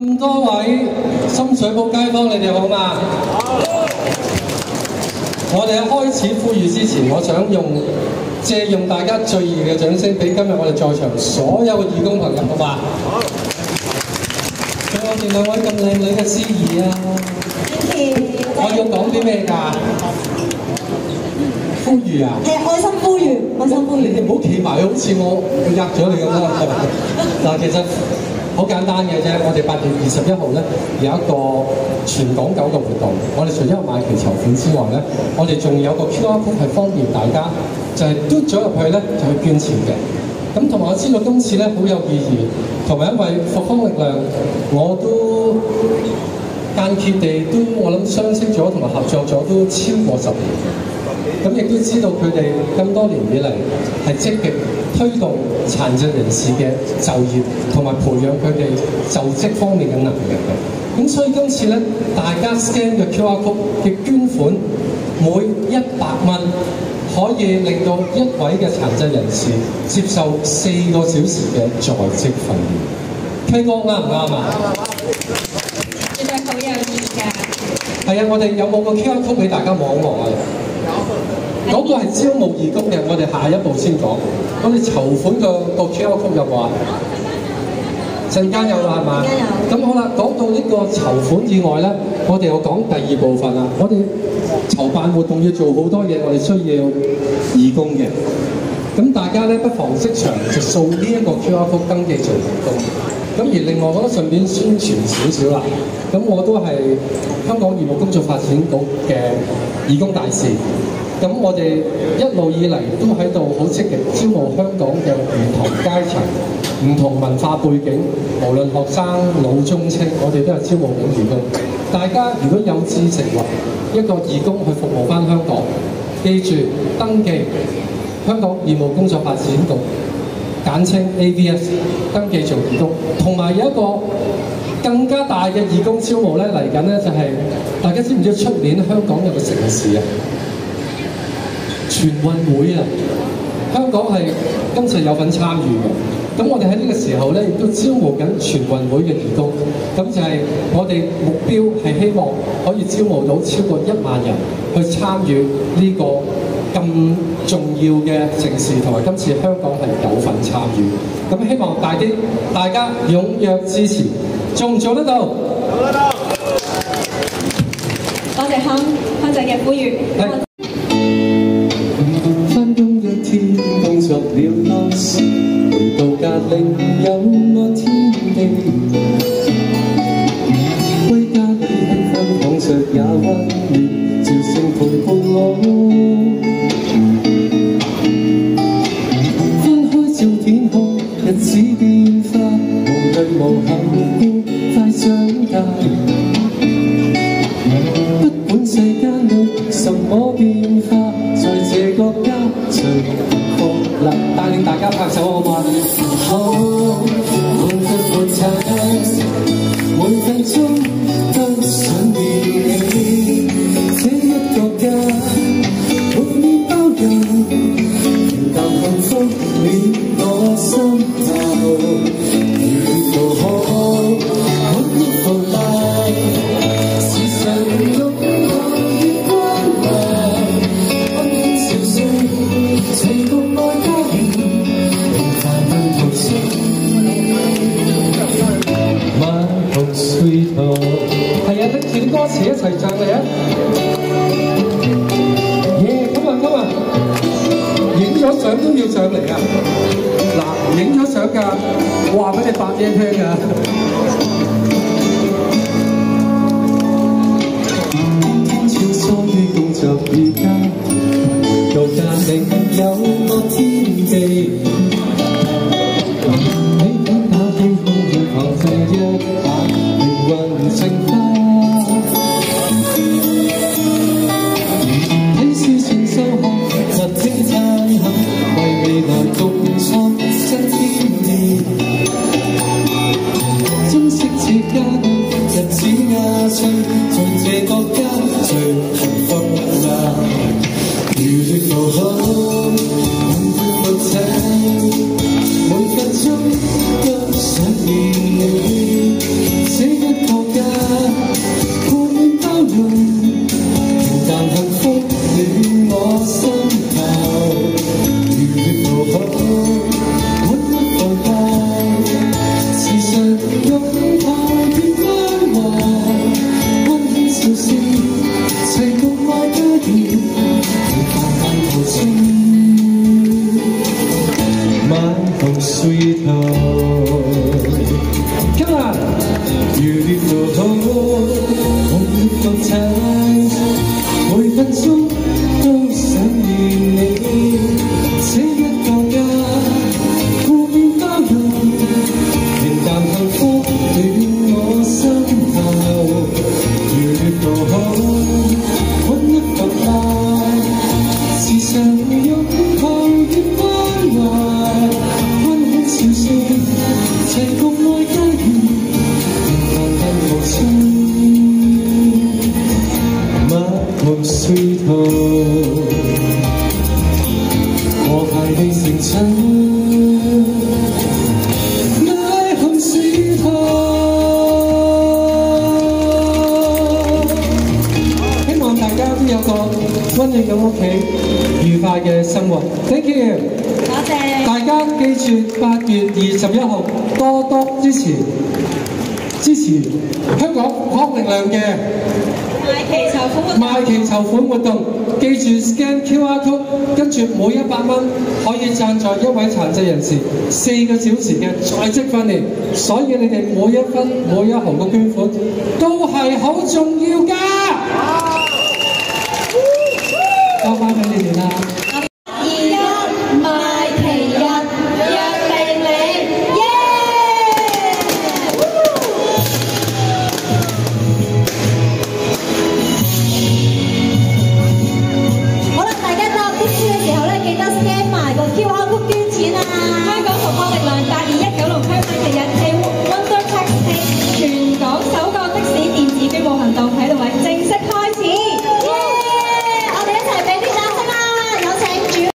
咁多位深水埗街坊，你哋好嘛？我哋喺開始呼籲之前，我想借用大家最熱嘅掌聲，俾今日我哋在場所有嘅義工朋友，好嘛？對我哋兩位咁靚女嘅司儀啊！我要講啲咩㗎？呼籲啊！ 係愛心呼籲，愛心呼籲。 你哋唔好企埋，好似我壓咗你咁啦。嗱，其實好簡單嘅啫。我哋8月21號咧有一個全港9個活動。我哋除咗有買旗籌款之外咧，我哋仲有個 QR code 係方便大家，就係嘟咗入去咧就去捐錢嘅。咁同埋我知道今次咧好有意義，同埋因為復康力量，我都間歇地我諗相識咗同埋合作咗都超過10年。咁亦都知道佢哋咁多年以嚟係積極推動殘疾人士嘅就業，同埋培養佢哋就職方面嘅能力嘅。咁所以今次咧，大家 scan 嘅 QR code 嘅捐款，每100蚊可以令到一位嘅殘疾人士接受4個小時嘅在職訓練。K 哥啱唔啱啊？ 絕對好有意義㗎。 係啊，我哋有冇個 QR code 俾大家望一望啊？嗰個係招募義工嘅，我哋下一步先講。我哋籌款個 QR code 有冇啊？陣間有啦，係嘛？咁好啦，講到呢個籌款以外咧，我哋又講第2部分啦。我哋籌辦活動要做好多嘢，我哋需要義工嘅。咁大家咧不妨即場就掃呢一個 QR code 登記做義工。咁而另外我都順便宣傳少少啦。咁我都係香港義務工作發展局嘅義工大使。咁我哋一路以嚟都喺度好積極招募香港嘅唔同階層、唔同文化背景，無論學生、老中青，我哋都係招募緊義工。大家如果有志成為一個義工去服務返香港，記住登記香港義務工作發展局，簡稱 AVS， 登記做義工。同埋有一個更加大嘅義工招募咧嚟緊咧，就係大家知唔知出年香港有個城市啊？全運會啊！香港係今次有份參與嘅，咁我哋喺呢個時候咧，亦都招募緊全運會嘅義工。咁就係我哋目標係希望可以招募到超過1萬人去參與呢個咁重要嘅盛事，同埋今次香港係有份參與。咁希望大家踴躍支持，做唔做得到？做得到！ 多謝康仔嘅呼籲。 工作了多時，回到家另有愛天地。歸家已輕輕躺着也溫暖，照聲陪伴我。翻開照片看日子變化，無淚無憾快長大。不管世間有什麼變化，在這個家隨帶領大家拍手好嗎？好，每分每秒，每分鐘都想念你。這一個家，滿面包容，平淡幸福暖我心頭。沿途好，每一步來，時常擁抱與關懷，溫馨笑聲，齊共愛家園。係啊，拎住啲歌詞一齊唱嚟啊！耶，今日影咗相都要上嚟啊！嗱，影咗相㗎，話俾你白嘢聽㗎。穿梭於工作與家，度假另有個天地。每分鐘都想念你。 烈又好，紅熱國產，每分鐘都想念你。這一個家，互勉包容，平淡幸福暖我心頭。如烈又好，溫一個愛，時常擁抱與關懷，溫馨笑聲，齊共愛家園。Sweet home， 和諧地成親 ，My home sweet home。希望大家都有個溫暖嘅屋企，愉快嘅生活。Thank you， 多謝。 大家記住8月21號多多支持香港學力量嘅。賣旗籌款活動，記住 scan QR code， 跟住每100蚊可以贊助一位殘疾人士4個小時嘅在職訓練，所以你哋每1分每1毫嘅捐款都係好重要㗎。交翻俾你哋啦。